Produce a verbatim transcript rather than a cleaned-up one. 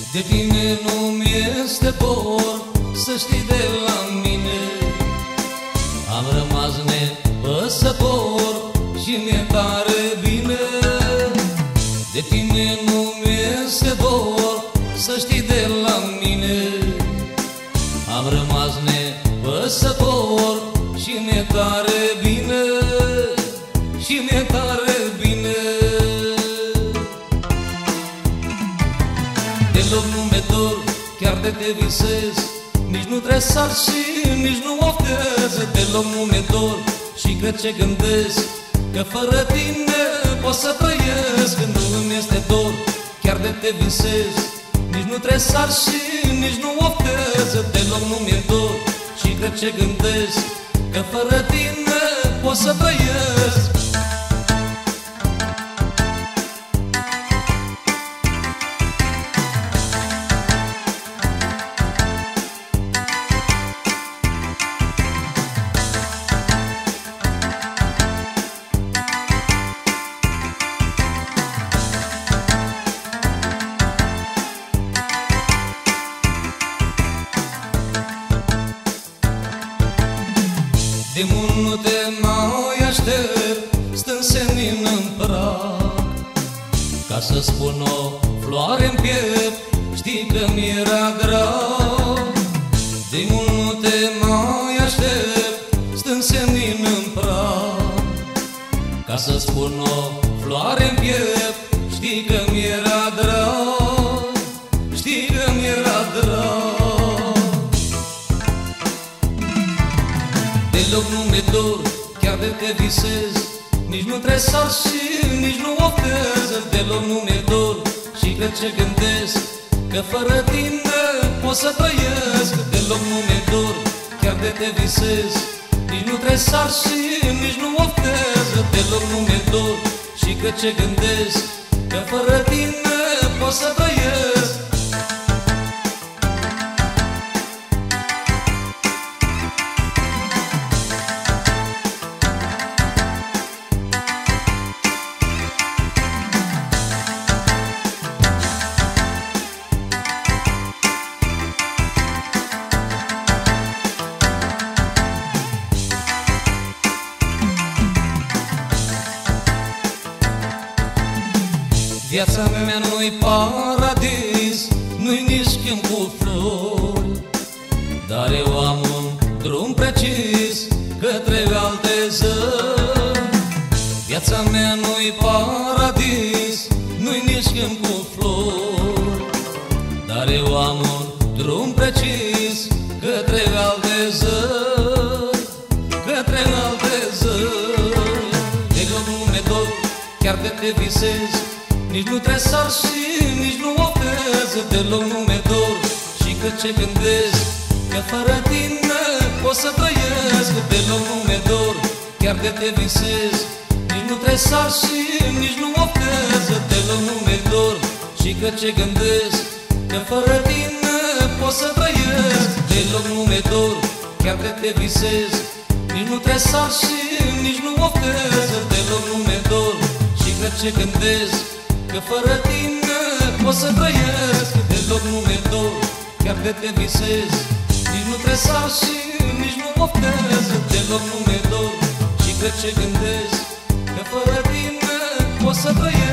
De tine nu-mi este dor, să știi de la mine. Am rămas nepăsător și mi-e tare bine. De tine nu-mi este dor, să știi de la mine. Am rămas nepăsător și mi-e tare bine, și mi-e tare bine. Deloc nu mi-e dor, chiar de te visez, nici nu tresar și nici nu oftez. Deloc nu mi-e dor și cred ce gândesc, că fără tine pot să trăiesc. Când nu îmi este dor, chiar de te visez, nici nu tresar și nici nu oftez. Deloc nu mi-e dor și cred ce gândesc, că fără tine pot să trăiesc. De mult nu te mai aștept, stând senin în prag, ca să spun o floare-n piept, știi că mi-era drag. De mult nu te mai aștept, stând senin în prag, ca să spun o floare-n piept, știi că mi-era drag, știi că mi-era drag. Deloc nu mi-e dor, chiar de te visez, nici nu tresar și nici nu oftez. Deloc nu mi-e dor și cred ce gândesc, că fără tine pot să trăiesc. Deloc nu mi-e dor, chiar de te visez, nici nu tresar și nici nu oftez. Deloc nu mi-e dor și cred ce gândesc, că fără tine pot să trăiesc. Viața mea nu-i paradis, nu-i nici câmp cu flori, dar eu am un drum precis către alte zări. Viața mea nu-i paradis, nu-i nici câmp cu flori, dar eu am un drum precis către alte zări, către alte zări. Deloc nu mi-e dor, chiar de te visez, nici nu tresar și nici nu oftez. Deloc nu mi-e dor și cred ce gândesc, că fără tine pot să trăiesc. Deloc nu mi-e dor, chiar de te visez, nici nu tresar și nici nu oftez. Deloc nu mi-e dor și cred ce gândesc, că fără tine pot să trăiesc. Deloc nu mi-e dor, chiar de te visez, nici nu tresar și nici nu oftez. Deloc nu mi-e dor și cred ce gândesc, că fără tine pot să trăiesc. Deloc nu mi-e dor, chiar de te visez, nici nu tresar și nici nu oftez. Deloc nu mi-e dor și cred ce gândesc, că fără tine pot să trăiesc.